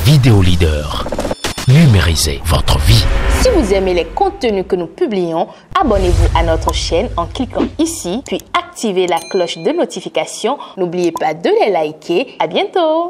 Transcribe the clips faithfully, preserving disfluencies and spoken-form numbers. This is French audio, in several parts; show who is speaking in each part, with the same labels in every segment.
Speaker 1: Vidéo Leader. Numérisez votre vie.
Speaker 2: Si vous aimez les contenus que nous publions, abonnez-vous à notre chaîne en cliquant ici, puis activez la cloche de notification. N'oubliez pas de les liker. À bientôt.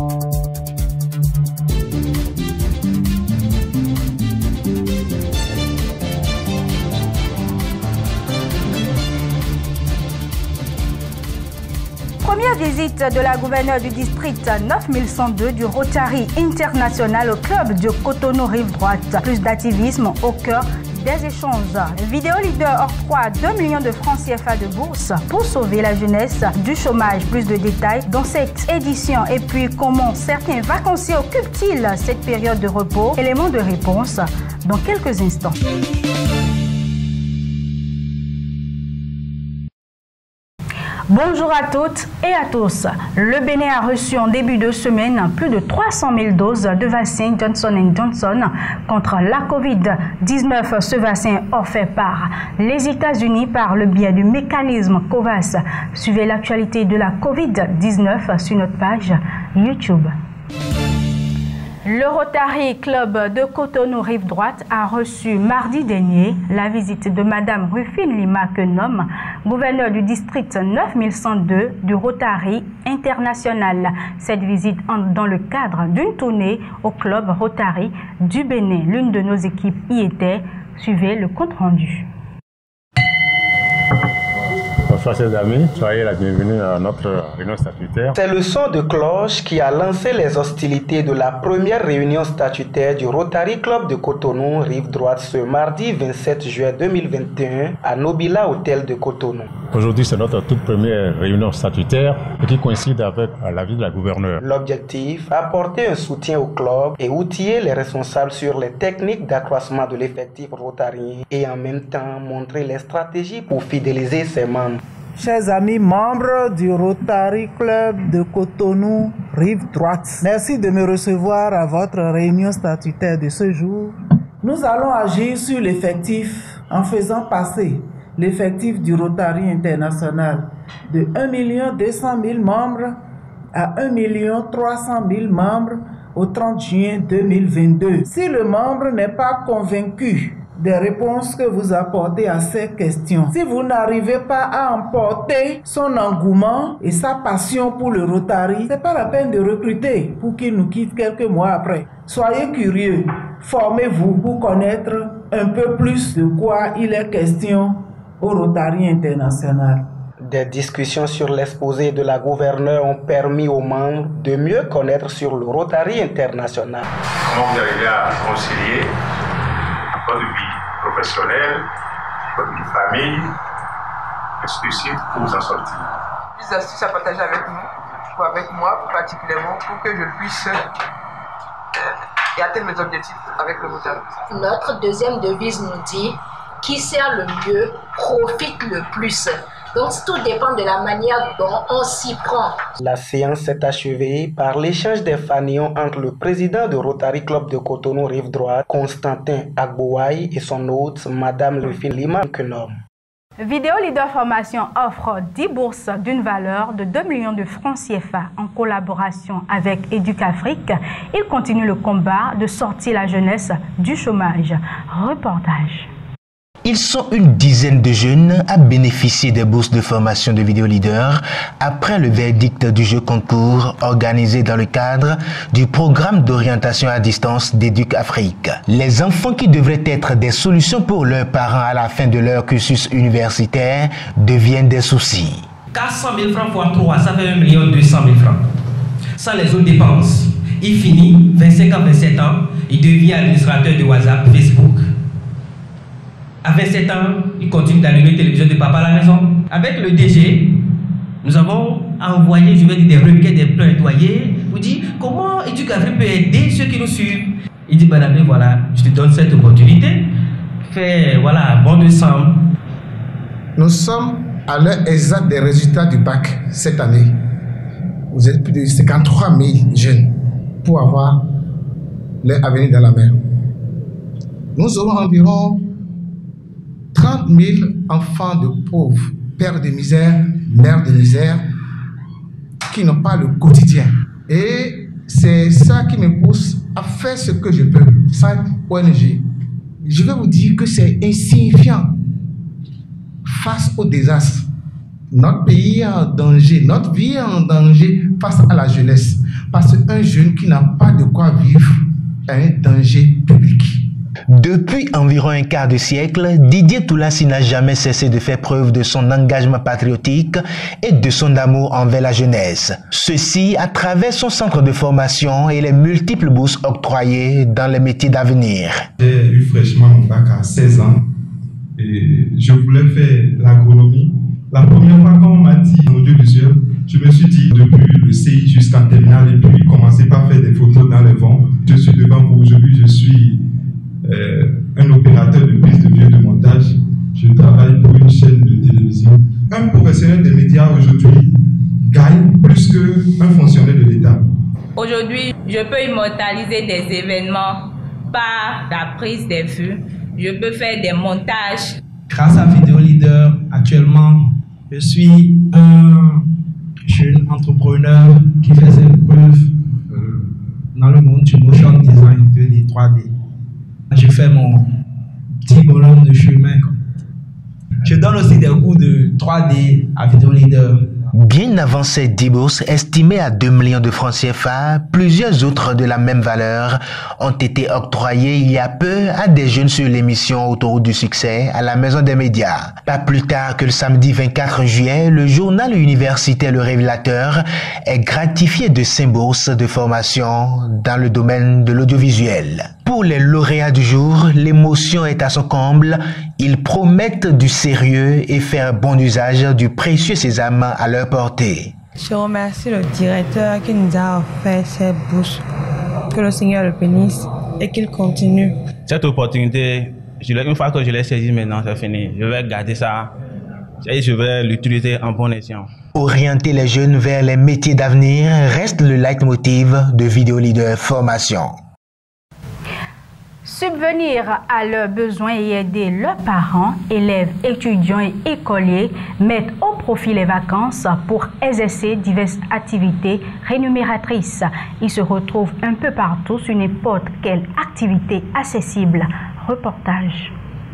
Speaker 3: Première visite de la gouverneure du district neuf mille cent deux du Rotary International au club de Cotonou Rive Droite. Plus d'activisme au cœur des échanges. Vidéo Leader octroie deux millions de francs C F A de bourse pour sauver la jeunesse du chômage. Plus de détails dans cette édition. Et puis, comment certains vacanciers occupent-ils cette période de repos? Élément de réponse dans quelques instants. Bonjour à toutes et à tous. Le Bénin a reçu en début de semaine plus de trois cent mille doses de vaccin Johnson and Johnson contre la COVID dix-neuf. Ce vaccin offert par les États-Unis par le biais du mécanisme COVAX. Suivez l'actualité de la COVID dix-neuf sur notre page YouTube. Le Rotary Club de Cotonou Rive Droite a reçu mardi dernier la visite de Madame Rufine Lima Kenom, gouverneure du district neuf mille cent deux du Rotary International. Cette visite entre dans le cadre d'une tournée au club Rotary du Bénin. L'une de nos équipes y était. Suivez le compte rendu.
Speaker 4: Bonsoir chers amis, soyez la bienvenue à notre réunion statutaire.
Speaker 5: C'est le son de cloche qui a lancé les hostilités de la première réunion statutaire du Rotary Club de Cotonou Rive Droite ce mardi vingt-sept juillet deux mille vingt et un à Nobila Hôtel de Cotonou.
Speaker 4: Aujourd'hui c'est notre toute première réunion statutaire qui coïncide avec l'avis de la gouverneure.
Speaker 5: L'objectif, apporter un soutien au club et outiller les responsables sur les techniques d'accroissement de l'effectif rotarien et en même temps montrer les stratégies pour fidéliser ses membres.
Speaker 6: Chers amis membres du Rotary Club de Cotonou Rive Droite, merci de me recevoir à votre réunion statutaire de ce jour. Nous allons agir sur l'effectif en faisant passer l'effectif du Rotary International de un million deux cent mille membres à un million trois cent mille membres au trente juin deux mille vingt-deux. Si le membre n'est pas convaincu des réponses que vous apportez à ces questions, si vous n'arrivez pas à emporter son engouement et sa passion pour le Rotary, c'est pas la peine de recruter pour qu'il nous quitte quelques mois après. Soyez curieux, formez-vous pour connaître un peu plus de quoi il est question au Rotary International.
Speaker 5: Des discussions sur l'exposé de la gouverneure ont permis aux membres de mieux connaître sur le Rotary International.
Speaker 7: Comment vous arrivez à concilier votre vie professionnelle, votre vie de famille, exclusive pour vous en sortir?
Speaker 8: Des astuces à partager avec nous, ou avec moi particulièrement, pour que je puisse euh, atteindre mes objectifs avec le Rotary.
Speaker 9: Notre deuxième devise nous dit « Qui sert le mieux, profite le plus ». Donc tout dépend de la manière dont on s'y prend.
Speaker 5: La séance s'est achevée par l'échange des fanions entre le président du Rotary Club de Cotonou Rive Droite, Constantin Agbouaï, et son hôte, Madame Rufine Lima Kenom.
Speaker 3: Vidéo Leader Formation offre dix bourses d'une valeur de deux millions de francs C F A en collaboration avec Éducafrique. Il continue le combat de sortir la jeunesse du chômage. Reportage.
Speaker 1: Ils sont une dizaine de jeunes à bénéficier des bourses de formation de Vidéo Leader après le verdict du jeu concours organisé dans le cadre du programme d'orientation à distance d'Éducafrique. Les enfants qui devraient être des solutions pour leurs parents à la fin de leur cursus universitaire deviennent des soucis.
Speaker 10: quatre cent mille francs fois trois, ça fait un million deux cent mille francs. Sans les autres dépenses, il finit, vingt-cinq ans, vingt-sept ans, il devient administrateur de WhatsApp, Facebook. À vingt-sept ans, il continue d'allumer la télévision de papa à la maison. Avec le D G, nous avons envoyé, je vais dire, des requêtes, des plaidoyers pour dire comment Éducafrique peut aider ceux qui nous suivent. Il dit, madame, voilà, je te donne cette opportunité. Fais, voilà, bon de sang.
Speaker 11: Nous sommes à l'heure exacte des résultats du bac cette année. Vous êtes plus de cinquante-trois mille jeunes pour avoir leur avenir dans la mer. Nous aurons environ trente mille enfants de pauvres, pères de misère, mères de misère, qui n'ont pas le quotidien. Et c'est ça qui me pousse à faire ce que je peux. Cette O N G, je vais vous dire que c'est insignifiant face au désastre. Notre pays est en danger, notre vie est en danger face à la jeunesse. Parce qu'un jeune qui n'a pas de quoi vivre a un danger public.
Speaker 1: Depuis environ un quart de siècle, Didier Toulassi n'a jamais cessé de faire preuve de son engagement patriotique et de son amour envers la jeunesse. Ceci à travers son centre de formation et les multiples bourses octroyées dans les métiers d'avenir.
Speaker 12: J'ai eu fraîchement mon bac à seize ans et je voulais faire l'agronomie. La première fois quand on m'a dit en audiovisuel, je me suis dit depuis le C I jusqu'en terminale et puis commencer par faire des photos dans les vents. Je suis devant vous aujourd'hui, je suis euh, un opérateur de prise de vidéo de montage. Je travaille pour une chaîne de télévision. Un professionnel des médias aujourd'hui gagne plus qu'un fonctionnaire de l'État.
Speaker 13: Aujourd'hui, je peux immortaliser des événements par la prise des vues. Je peux faire des montages.
Speaker 14: Grâce à Vidéo Leader, actuellement, je suis un jeune entrepreneur qui faisait preuve euh, dans le monde du motion design deux D, trois D. J'ai fait mon petit bonhomme de chemin. Quoi. Je donne aussi des cours de trois D à Vidéo Leader.
Speaker 1: Bien avant ces dix bourses estimées à deux millions de francs C F A, plusieurs autres de la même valeur ont été octroyées il y a peu à des jeunes sur l'émission Autoroute du succès à la Maison des médias. Pas plus tard que le samedi vingt-quatre juillet, le journal universitaire Le Révélateur est gratifié de cinq bourses de formation dans le domaine de l'audiovisuel. Pour les lauréats du jour, l'émotion est à son comble. Ils promettent du sérieux et faire bon usage du précieux sésame à leur portée.
Speaker 15: Je remercie le directeur qui nous a offert cette bourse. Que le Seigneur le bénisse et qu'il continue.
Speaker 16: Cette opportunité, je une fois que je l'ai saisie maintenant, c'est fini. Je vais garder ça et je vais l'utiliser en bon escient.
Speaker 1: Orienter les jeunes vers les métiers d'avenir reste le leitmotiv de Vidéo Leader Formation.
Speaker 3: Subvenir à leurs besoins et aider leurs parents, élèves, étudiants et écoliers mettent au profit les vacances pour exercer diverses activités rémunératrices. Ils se retrouvent un peu partout sur n'importe quelle activité accessible. Reportage.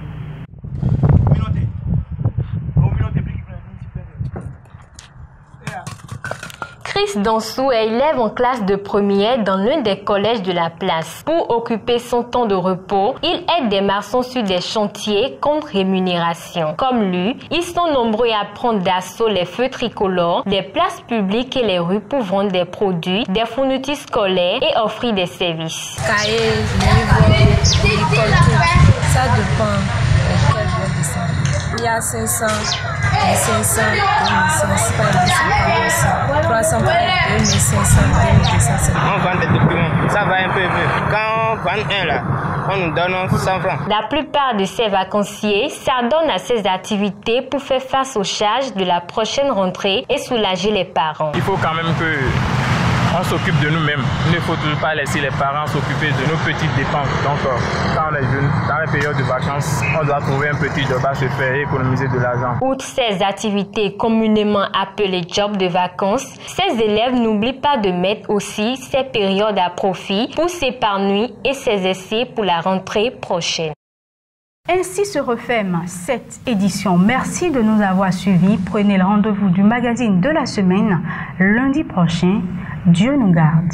Speaker 2: Chris Dansou est élève en classe de première dans l'un des collèges de la place. Pour occuper son temps de repos, il aide des maçons sur des chantiers contre rémunération. Comme lui, ils sont nombreux à prendre d'assaut les feux tricolores, les places publiques et les rues pour vendre des produits, des fournitures scolaires et offrir des services.
Speaker 15: Cahiers, livres, école, tout. Ça dépend de quel jour de ça. Il y a cinq cents, cinq cents, deux mille cinq cents, trois cents, deux mille cinq cents, deux mille deux cents.
Speaker 17: On vend des documents, ça va un peu mieux. Quand on vend un là, on nous donne cent francs.
Speaker 2: La plupart de ces vacanciers s'adonnent à ces activités pour faire face aux charges de la prochaine rentrée et soulager les parents.
Speaker 18: Il faut quand même que on s'occupe de nous-mêmes. Il ne faut toujours pas laisser les parents s'occuper de nos petites dépenses. Donc, euh, quand on est jeune, dans les périodes de vacances, on doit trouver un petit job à se faire et économiser de l'argent.
Speaker 2: Outre ces activités communément appelées jobs de vacances, ces élèves n'oublient pas de mettre aussi ces périodes à profit pour s'épargner et s'exercer pour la rentrée prochaine.
Speaker 3: Ainsi se referme cette édition. Merci de nous avoir suivis. Prenez le rendez-vous du magazine de la semaine lundi prochain. Dieu nous garde.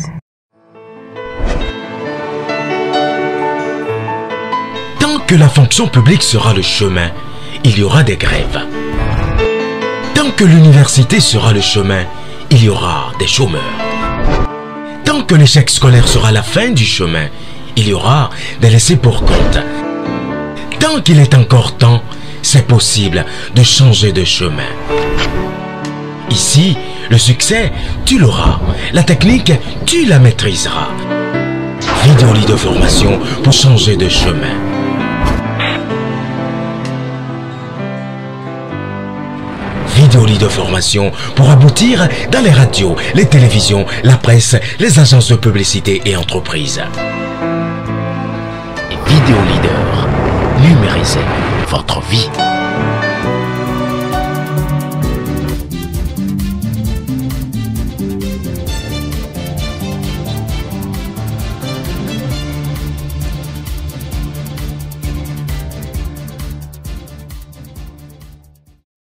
Speaker 19: Tant que la fonction publique sera le chemin, il y aura des grèves. Tant que l'université sera le chemin, il y aura des chômeurs. Tant que l'échec scolaire sera la fin du chemin, il y aura des laissés pour compte. Tant qu'il est encore temps, c'est possible de changer de chemin. Ici, le succès, tu l'auras. La technique, tu la maîtriseras. Vidéo Leader Formation pour changer de chemin. Vidéo Leader Formation pour aboutir dans les radios, les télévisions, la presse, les agences de publicité et entreprises. Vidéo Leader, numériser votre vie.